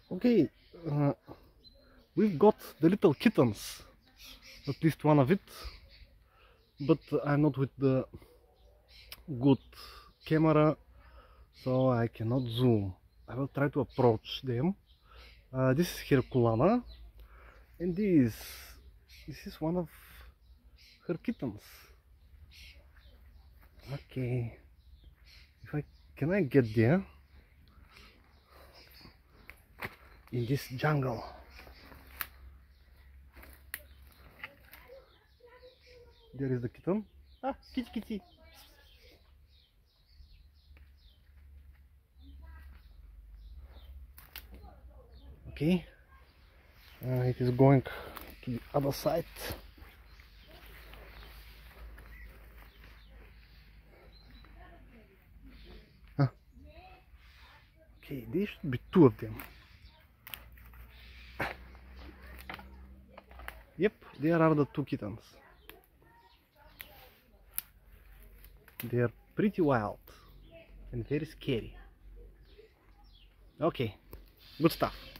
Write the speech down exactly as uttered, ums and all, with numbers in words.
Okay, uh, we've got the little kittens, at least one of it, but I'm not with the good camera, so I cannot zoom. I will try to approach them. Uh, this is Herculana, and this, this is one of her kittens. Okay, if I can I get there in this jungle? There is the kitten. Ah, kitty kitty. Okay, uh, it is going to the other side. Huh. Okay, there should be two of them. Yep, there are the two kittens. They are pretty wild and very scary. Okay, good stuff.